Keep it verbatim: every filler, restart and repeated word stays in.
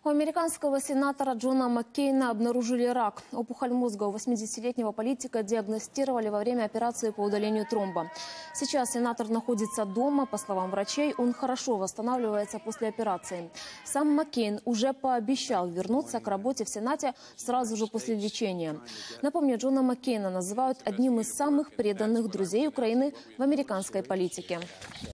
У американского сенатора Джона Маккейна обнаружили рак. Опухоль мозга у восьмидесятилетнего политика диагностировали во время операции по удалению тромба. Сейчас сенатор находится дома. По словам врачей, он хорошо восстанавливается после операции. Сам Маккейн уже пообещал вернуться к работе в Сенате сразу же после лечения. Напомню, Джона Маккейна называют одним из самых преданных друзей Украины в американской политике.